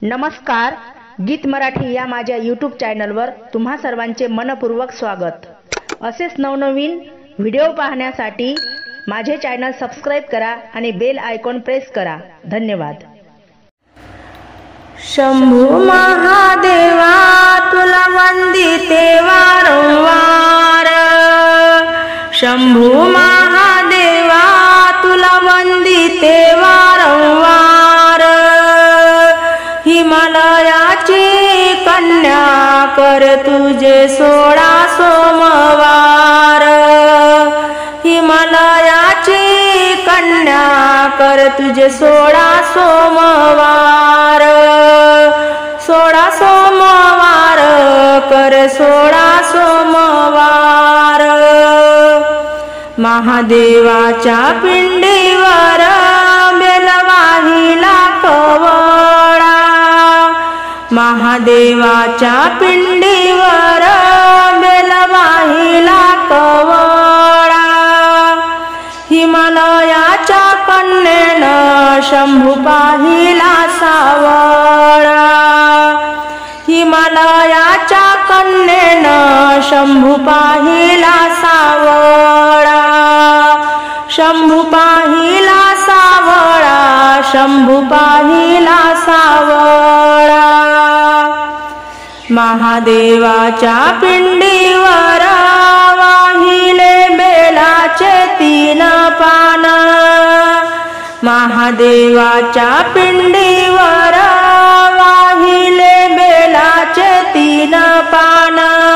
नमस्कार, गीत मराठी या माझ्या यूट्यूब चॅनलवर तुम्हा सर्वांचे मनपूर्वक स्वागत। असेच नवनवीन व्हिडिओ पाहण्यासाठी माझे चॅनल सबस्क्राइब करा आणि बेल आयकॉन प्रेस करा। धन्यवाद। शंभू महादेवा तुला वंदिते वारंवार, शंभू महादेवा तुला वंदिते वारंवार। हिमालयाची कन्या कर तुझे 16 सोमवार, हिमालयाची कन्या कर तुझे 16 सोमवार। 16 सोमवार कर 16 सोमवार। महादेवाच्या पिंडीवर बेलवाहिला कवळा, महादेवाच्या पिंडीवर बेलवाहिला कवळा। हिमालयाच्या कन्येनं शंभू पाहिला सावळा, हिमालयाच्या कन्येनं शंभू पाहिला सावळा। शंभू पाहिला सावळा, शंभू पाहिला सावळा। महादेवाच्या पिंडीवर वाहिले बेलाचे 3 पान, महादेवाच्या पिंडीवर वाहिले बेलाचे 3 पान।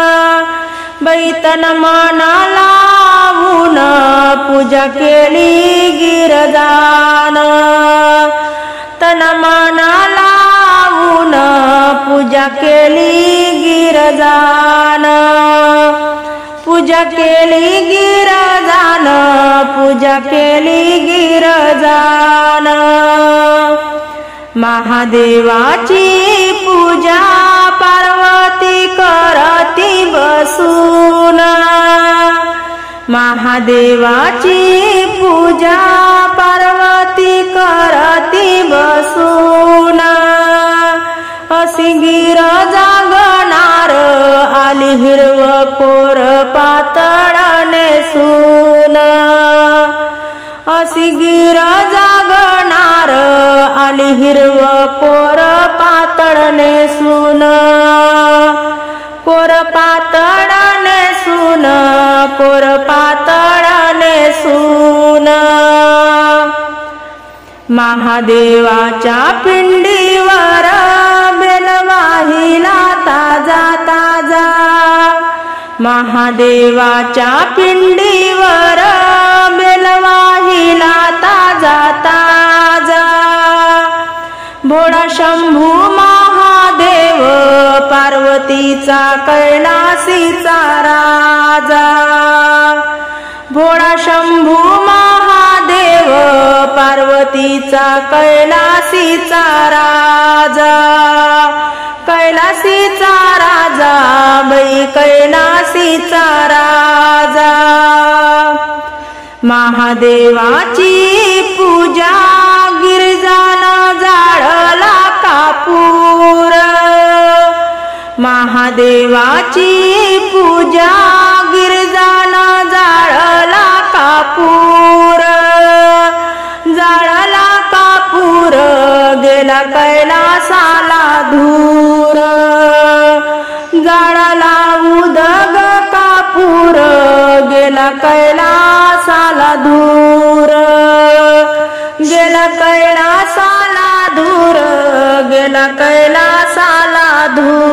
बैतन मना लावून पूजा केली गिरदान, तन मना लावून पूजा केली गिरदान। पूजा केली गिरदान, पूजा केली गिरदान। महादेवाची पूजा पार्वती करती बसून, महादेवाची पूजा पार्वती करती बसून। अशी गिरजा गणार आली हिरव कोर पातळ नेसून, अशी गिरजा गणार आली हिरव कोर पातळ नेसून। कोर पातळ नेसून, कोर पातळ नेसून। महादेवाच्या पिंडीवर बेलवाहिला ताजा ताजा, महादेवाच्या पिंडीवर बेलवाहिला ताजा ताजा। भोळा शंभू महादेव पार्वतीचा कैलासीचा राजा, भोळा शंभू महादेव पार्वतीचा कैलासीचा राजा। कैलासीचा राजा बाई कैलासीचा राजा। महादेवाची पूजा गिरिजानं जाळला कापूर, महादेवाची पूजा गिरिजानं जाळला कापूर। जाळला कापूर गेला कैलासाला धूर, जाळला उदग कापूर गेला कैलासाला धूर। गेला कैलासाला धूर, गेला कैलासाला धूर।